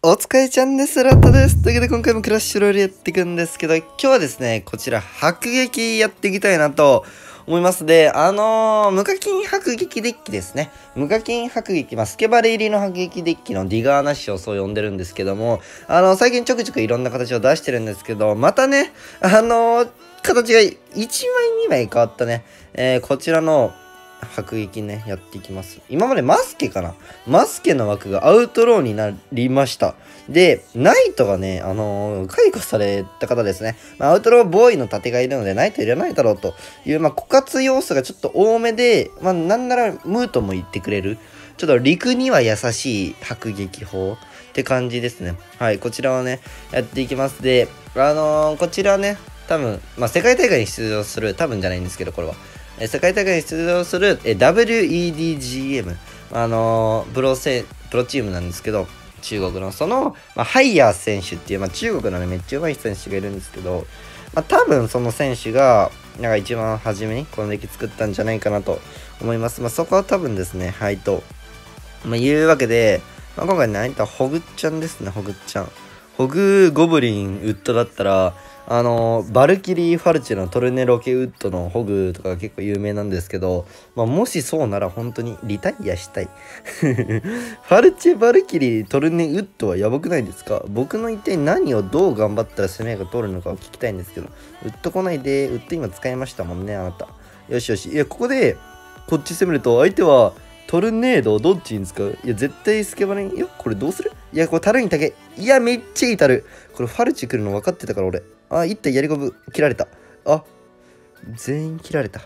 お疲れちゃんです。ラッタです。というわけで今回もクラッシュロイヤルやっていくんですけど、今日はですね、こちら、迫撃やっていきたいなと思います。で、無課金迫撃デッキですね。無課金迫撃、スケバレ入りの迫撃デッキのディガーナッシュをそう呼んでるんですけども、最近ちょくちょくいろんな形を出してるんですけど、またね、形が1枚2枚変わったね、こちらの、迫撃ね、やっていきます。今までマスケかな、マスケの枠がアウトローになりました。で、ナイトがね、解雇された方ですね。アウトローボーイの盾がいるので、ナイトいらないだろうという、枯渇要素がちょっと多めで、なんならムートも言ってくれる。ちょっと陸には優しい迫撃法って感じですね。はい、こちらをね、やっていきます。で、こちらね、多分、世界大会に出場する、多分じゃないんですけど、これは。世界大会に出場する WEDGM、プロチームなんですけど、中国のその、ハイヤー選手っていう、中国のね、めっちゃ上手い選手がいるんですけど、多分その選手が、なんか一番初めにこのデッキ作ったんじゃないかなと思います。そこは多分ですね、はいと。いうわけで、今回ね、ホグちゃんですね、ホグちゃん。ホグゴブリンウッドだったら、バルキリー・ファルチェのトルネロケウッドのホグとかが結構有名なんですけど、もしそうなら本当にリタイアしたい。ファルチェ・バルキリー・トルネウッドはやばくないですか？僕の一体何をどう頑張ったら攻めが通るのかを聞きたいんですけど、ウッド来ないで、ウッド今使いましたもんね、あなた。よしよし。いや、ここで、こっち攻めると、相手は、トルネードどっちに使う？いや、絶対スケバレン。いや、これどうする？いや、これ樽に竹。いや、めっちゃいい樽。これファルチ来るの分かってたから、俺。一体やりこぶ切られた。全員切られた。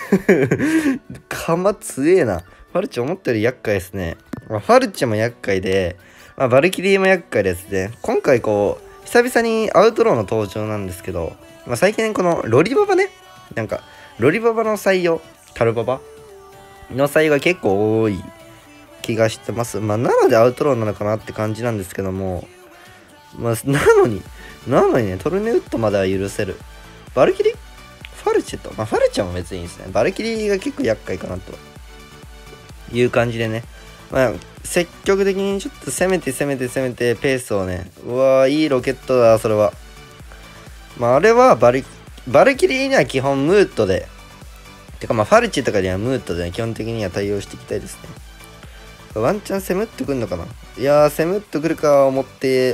鎌強えな。ファルチ思ったより厄介ですね。ファルチも厄介で、バルキリーも厄介ですね。今回久々にアウトローの登場なんですけど、最近このロリババね、ロリババの採用、タルババの採用が結構多い気がしてます。なのでアウトローなのかなって感じなんですけども、なのにね、トルネウッドまでは許せる。バルキリファルチェと、ファルチェも別にいいですね。バルキリが結構厄介かなという感じでね。積極的にちょっと攻めてペースをね。うわー、いいロケットだ、それは。あれはバルキリには基本ムートで。てかファルチェとかにはムートで、ね、基本的には対応していきたいですね。ワンチャン攻めってくんのかな？いやー、攻めってくるか思って、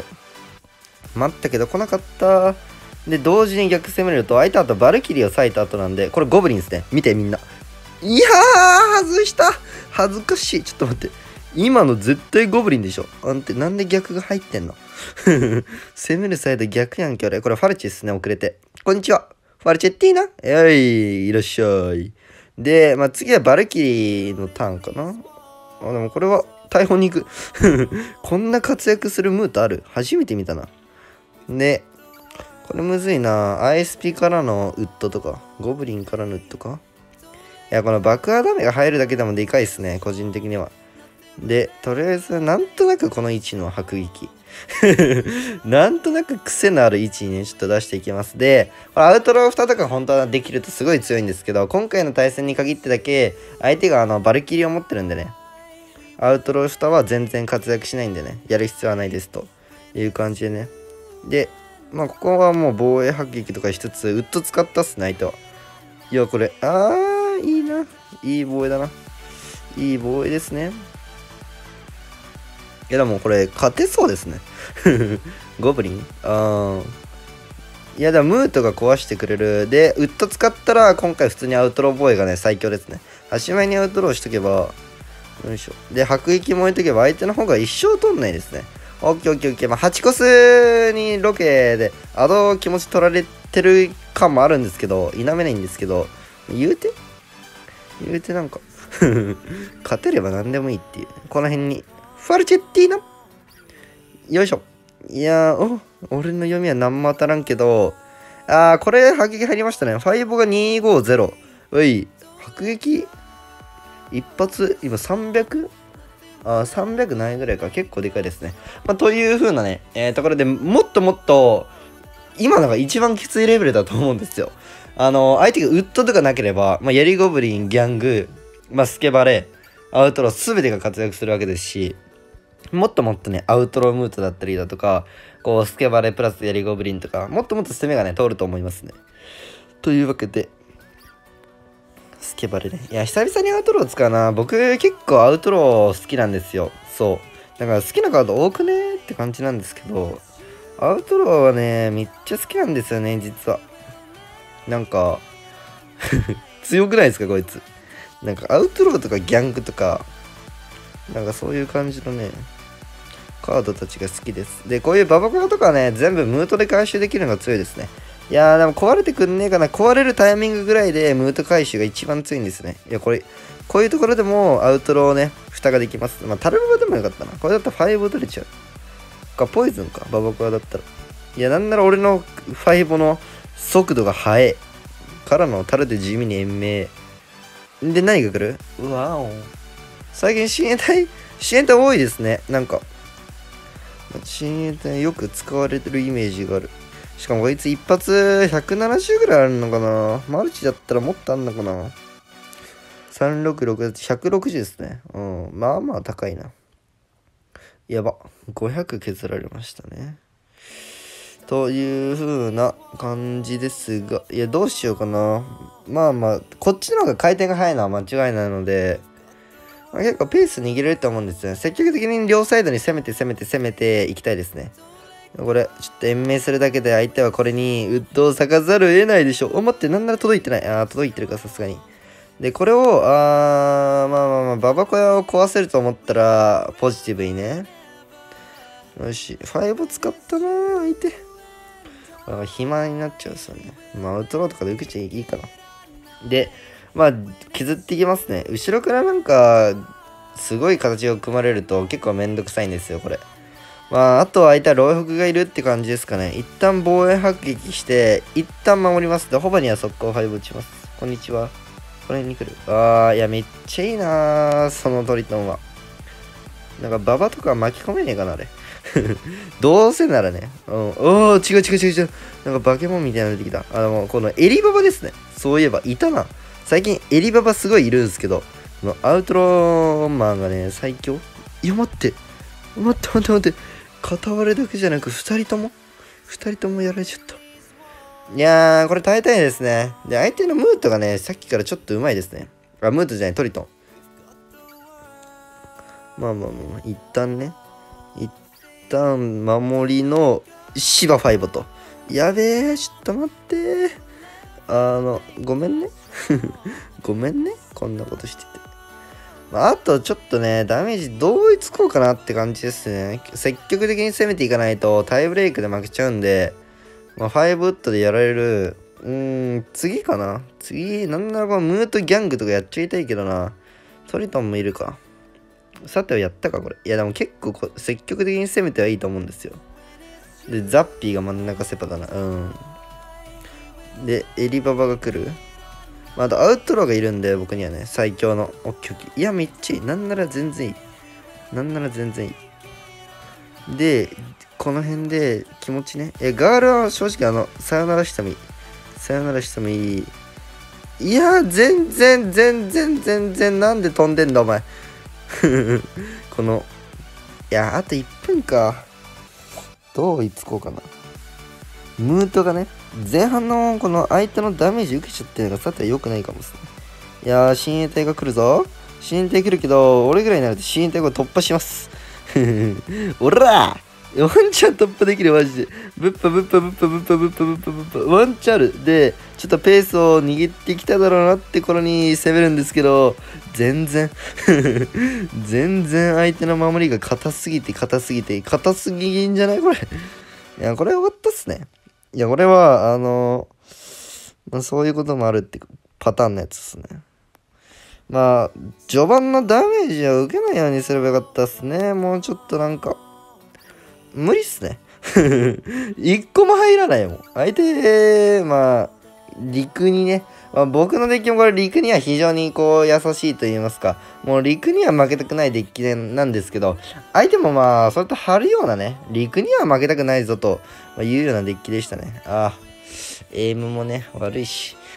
待ったけど来なかった。で、同時に逆攻めると、相手あとバルキリーを割いた後なんで、これゴブリンですね。見てみんな。いやー、外した。恥ずかしい。ちょっと待って。今の絶対ゴブリンでしょ。なんで逆が入ってんの？攻めるサイド逆やんけ、俺。これファルチですね、遅れて。こんにちは。ファルチェッティーナ。いらっしゃい。で、次はバルキリーのターンかな。でもこれは逮捕に行く。こんな活躍するムートある？初めて見たな。で、これむずいな。ISP からのウッドとか、ゴブリンからのウッドか。いや、この爆破ダメが入るだけでもでかいっすね、個人的には。で、とりあえず、なんとなくこの位置の迫撃。なんとなく癖のある位置にね、ちょっと出していきます。で、これアウトロー2とか本当はできるとすごい強いんですけど、今回の対戦に限ってだけ、相手がバルキリーを持ってるんでね、アウトロー2は全然活躍しないんでね、やる必要はないですという感じでね。で、ここはもう防衛迫撃とかしつつ、ウッド使ったっすね、相手は。いや、これ、いいな。いい防衛だな。いい防衛ですね。いや、でもこれ、勝てそうですね。ゴブリンいや、でもムートが壊してくれる。で、ウッド使ったら、今回普通にアウトロー防衛がね、最強ですね。端前にアウトローしとけば、よいしょ。で、迫撃も置いとけば、相手の方が一生取んないですね。オッケーオッケーオッケー。8コスにロケで、気持ち取られてる感もあるんですけど、否めないんですけど、言うてなんか勝てれば何でもいいっていう。この辺に、ファルチェッティーナよいしょ。いやー、俺の読みは何も当たらんけど、これ、迫撃入りましたね。ファイボが250。おい、迫撃一発、今 300？ 300ないぐらいか。結構でかいですね。という風なね、ところでもっともっと、今のが一番きついレベルだと思うんですよ。相手がウッドとかなければ、ヤリゴブリン、ギャング、スケバレ、アウトロー、すべてが活躍するわけですし、 もっともっとね、アウトロームートだったりだとか、こう、スケバレプラスヤリゴブリンとか、もっともっと攻めがね、通ると思いますね。というわけで、スケバレね。いや、久々にアウトロー使うな。僕、結構アウトロー好きなんですよ。そう。だから好きなカード多くねって感じなんですけど、アウトローはね、めっちゃ好きなんですよね、実は。なんか、強くないですか、こいつ。なんか、アウトローとかギャングとか、なんかそういう感じのね、カードたちが好きです。で、こういうババコラとかね、全部ムートで回収できるのが強いですね。いやー、でも壊れてくんねえかな。壊れるタイミングぐらいでムート回収が一番強いんですね。いや、こういうところでもアウトローね、蓋ができます。まあ、タルババでもよかったな。これだったら5取れちゃう。ポイズンか、ババコラだったら。いや、なんなら俺の5の速度が速い。からのタルで地味に延命。で、何が来る？うわお。最近親衛隊多いですね。なんか。親衛隊よく使われてるイメージがある。しかもこいつ一発170ぐらいあるのかな。マルチだったらもっとあんのかな。366だって160ですね。うん。まあまあ高いな。やば。500削られましたね。という風な感じですが、いや、どうしようかな。まあまあ、こっちの方が回転が速いのは間違いないので、結構ペース握れると思うんですよね。積極的に両サイドに攻めていきたいですね。これ、ちょっと延命するだけで相手はこれにウッドを咲かざるを得ないでしょ。待って、なんなら届いてない。届いてるか、さすがに。で、これを、まあ、ババ小屋を壊せると思ったら、ポジティブにね。よし、5使ったな相手。暇になっちゃうですよね。まあ、アウトローとかで受けちゃいいかな。で、まあ、削っていきますね。後ろからなんか、すごい形を組まれると結構めんどくさいんですよ、これ。まあ、あとは相手は老北がいるって感じですかね。一旦防衛迫撃して、一旦守ります。で、ホバには速攻5打ちます。こんにちは。これに来る。いや、めっちゃいいなー、そのトリトンは。なんか、ババとか巻き込めねえかな、あれ。どうせならね。うん。違う。なんか、化け物みたいなの出てきた。このエリババですね。そういえば、いたな。最近、エリババすごいいるんですけど、このアウトローマンがね、最強。いや、待って。片割れだけじゃなく、二人ともやられちゃった。いやー、これ耐えたいですね。で、相手のムートがね、さっきからちょっとうまいですね。ムートじゃない、トリトン。まあ、一旦ね。一旦、守りのシバ5と。やべえ、ちょっと待ってごめんね。ごめんね。こんなことしてて。あとちょっとね、ダメージどうつこうかなって感じですね。積極的に攻めていかないとタイブレイクで負けちゃうんで、5ウッドでやられる。次かな。次、なんならこのムートギャングとかやっちゃいたいけどな。トリトンもいるか。さてはやったか、これ。いや、でも結構積極的に攻めてはいいと思うんですよ。で、ザッピーが真ん中セパだな。で、エリババが来る。あと、アウトローがいるんで、僕にはね、最強の。オッケー。いや、めっちゃいい。なんなら全然いい。で、この辺で気持ちね。ガールは正直さよならしてもいい。いや、全然、なんで飛んでんだ、お前。いや、あと1分か。どう追いつこうかな。ムートがね、前半のこの相手のダメージ受けちゃってるのがさては良くないかもしれない。いやー、親衛隊が来るぞ。親衛隊来るけど、俺ぐらいになると親衛隊が突破します。おらーワンチャン突破できる、マジで。ぶっぱ。ワンチャンある。で、ちょっとペースを握ってきただろうなって頃に攻めるんですけど、全然相手の守りが硬すぎんじゃないこれ。いや、これ終わったっすね。いや、これは、そういうこともあるってパターンのやつですね。まあ、序盤のダメージを受けないようにすればよかったっすね。もうちょっとなんか、無理っすね。一個も入らないもん。相手、陸にね、僕のデッキもこれ陸には非常にこう優しいと言いますか、もう陸には負けたくないデッキなんですけど、相手もそれと張るようなね、陸には負けたくないぞというようなデッキでしたね。エイムもね、悪いし。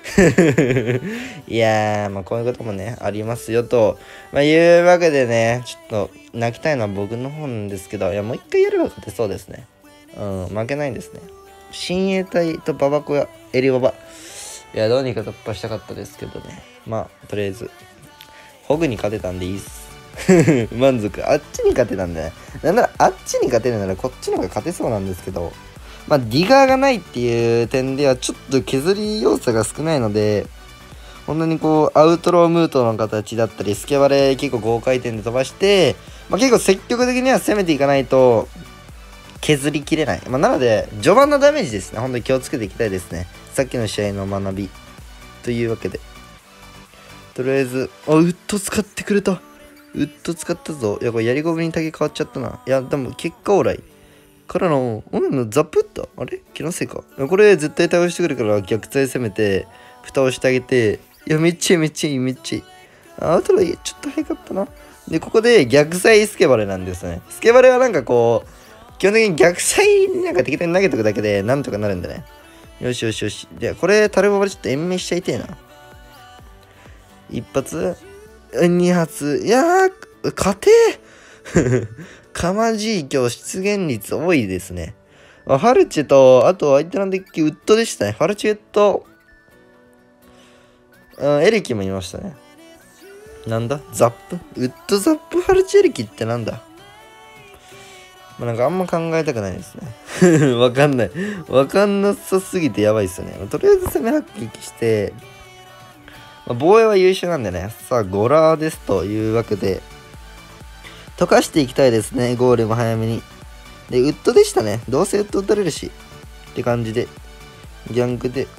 いやー、まあこういうこともね、ありますよと。まあいうわけでね、ちょっと泣きたいのは僕の方なんですけど、いやもう一回やれば勝てそうですね。うん、負けないんですね。親衛隊とババコやエリババ。いや、どうにか突破したかったですけどね。まあ、とりあえず、ホグに勝てたんでいいっす。満足。あっちに勝てたんでね。なんなら、あっちに勝てるならこっちの方が勝てそうなんですけど、まあ、ディガーがないっていう点では、ちょっと削り要素が少ないので、本当にこう、アウトロームートの形だったり、スケバレ結構豪快点で飛ばして、まあ、結構積極的には攻めていかないと、削りきれない。まあ、なので、序盤のダメージですね。本当に気をつけていきたいですね。さっきの試合の学び。というわけで。とりあえず、ウッド使ってくれた。ウッド使ったぞ。いや、これやりゴブにだけ変わっちゃったな。いや、でも結果オーライ。からの、ザップったあれ気のせいか。これ絶対倒してくるから逆対攻めて、蓋をしてあげて、いや、めっちゃいい、めっちゃいい、めっちゃいい。あとはちょっと早かったな。で、ここで逆サイスケバレなんですね。スケバレはなんかこう、基本的に逆サイになんか適当に投げとくだけでなんとかなるんだね。よしよしよし。じゃあ、これ、タルババでちょっと延命しちゃいてえな。一発二発。いやー、勝てーかまじい今日出現率多いですね。ファルチェと、あと相手のデッキウッドでしたね。ファルチェと、エレキもいましたね。なんだザップウッドザップファルチェエレキってなんだまあ、なんかあんま考えたくないですね。わかんない。わかんなさすぎてやばいっすよね。とりあえず攻め発撃して、まあ、防衛は優秀なんでね。さあ、ゴラーですというわけで、溶かしていきたいですね。ゴールも早めに。で、ウッドでしたね。どうせウッド打たれるし。って感じで。ギャングで。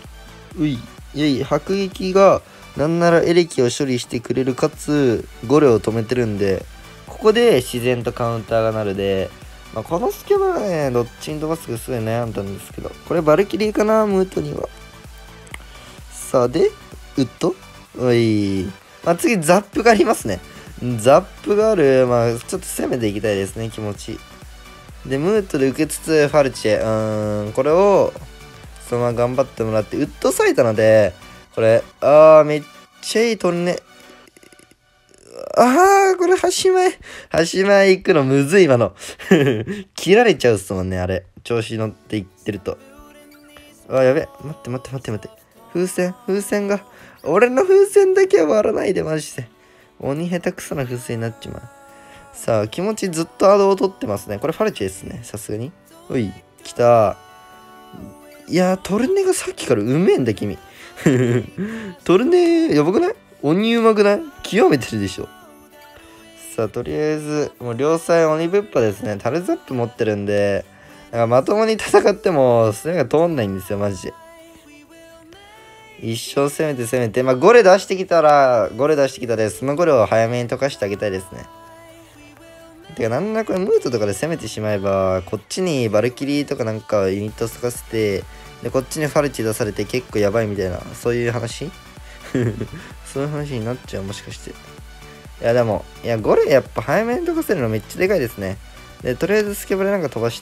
迫撃が、なんならエレキを処理してくれるかつ、ゴレを止めてるんで、ここで自然とカウンターがなるで、まあ、このスケバはね、どっちに飛ばすかすごい悩んだんですけど、これバルキリーかな、ムートには。さあ、で、ウッドまあ、次、ザップがありますね。ザップがある、まあ、ちょっと攻めていきたいですね、気持ち。で、ムートで受けつつ、ファルチェ。これを、そのまま頑張ってもらって、ウッド咲いたので、これ、めっちゃいいトンネ。これ、端前行くのむずい、今の。切られちゃうっすもんね、あれ。調子乗っていってると。やべ。待って。風船が。俺の風船だけは割らないで、マジで。鬼下手くそな風船になっちまう。さあ、気持ちずっとアドを取ってますね。これファルチェですね、さすがに。来た。いやー、トルネがさっきからうめえんだ、君。トルネ、やばくない鬼うまくない極めてるでしょ。さあ、とりあえず、もう両サイ鬼ぶっぱですね。タルザップ持ってるんで、なんかまともに戦っても、それが通んないんですよ、マジで。一生攻めて、まあ、ゴレ出してきたら、そのゴレを早めに溶かしてあげたいですね。てか、なんなこれムートとかで攻めてしまえば、こっちにバルキリーとかなんかユニット咲かせて、で、こっちにファルチ出されて結構やばいみたいな、そういう話そういう話になっちゃう、もしかして。いや、でも、いや、ゴレやっぱ早めに溶かせるのめっちゃでかいですね。で、とりあえずスケバレなんか飛ばして、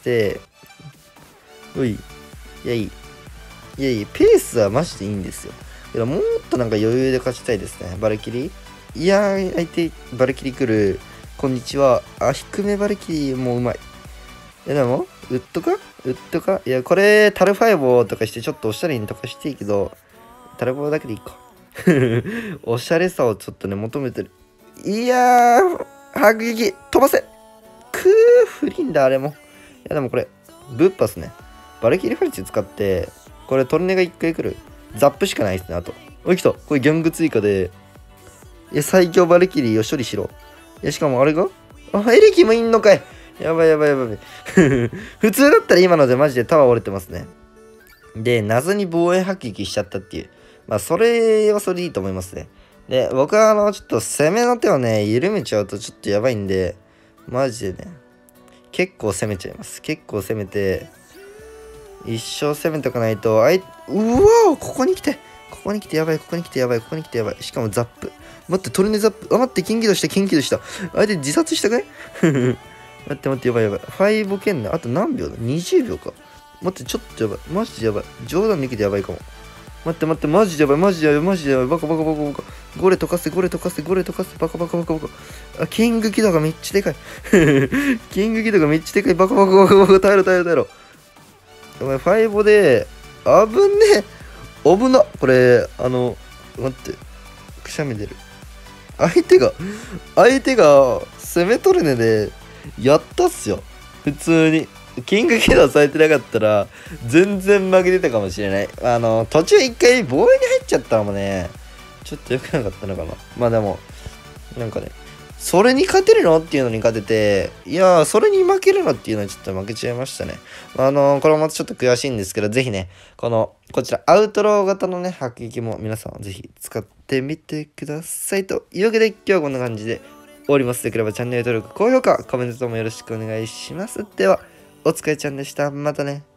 いや、ペースはマジでいいんですよ。けど、もっとなんか余裕で勝ちたいですね。バルキリーいやー、相手、バルキリー来る。こんにちは。低めバルキリーもうまい。いや、でも、ウッドかいや、これ、タルファイボーとかしてちょっとおしゃれにとかしていいけど、タルボーだけでいいか。おしゃれさをちょっとね、求めてる。いやー、迫撃、飛ばせフリンだ、あれも。いや、でもこれ、ブッパスね。バルキリーファルチ使って、これトルネが1回来る。ザップしかないですね、あと。来た。これギャング追加で。いや、最強バルキリーを処理しろ。いや、しかもあれがエレキもいんのかい。やばい。普通だったら今のでマジでタワー折れてますね。で、謎に防衛迫撃しちゃったっていう。まあ、それはそれでいいと思いますね。で、僕はちょっと攻めの手をね、緩めちゃうとちょっとやばいんで、マジでね、結構攻めちゃいます。結構攻めて、一生攻めとかないと、うわーここに来てやばい。しかもザップ。待って、トルネザップ。待って、緊急度した。相手自殺したかい待って、やばい。ファイボケンな。あと何秒だ ?20 秒か。待って、ちょっとやばい。マジでやばい。冗談抜きでやばいかも。 待って、マジでやばい、マジでやばい、マジでやばい、バカ。ゴレ溶かせ、バカ。あ、キングキドがめっちゃでかい。キングキドがめっちゃでかい、バカ。耐えろ。お前、5で、危ねえ。危な。これ、待って、くしゃみ出る。相手が攻め取るねで、やったっすよ。普通に。キングキドされてなかったら、全然負けてたかもしれない。途中一回防衛に入っちゃったのもね、ちょっと良くなかったのかな。まあでも、なんかね、それに勝てるのっていうのに勝てて、いやー、それに負けるのっていうのはちょっと負けちゃいましたね。これもちょっと悔しいんですけど、ぜひね、こちら、アウトロー型のね、迫撃も皆さんぜひ使ってみてください。というわけで、今日はこんな感じで終わります。できればチャンネル登録、高評価、コメントともよろしくお願いします。では、お疲れちゃんでした。またね。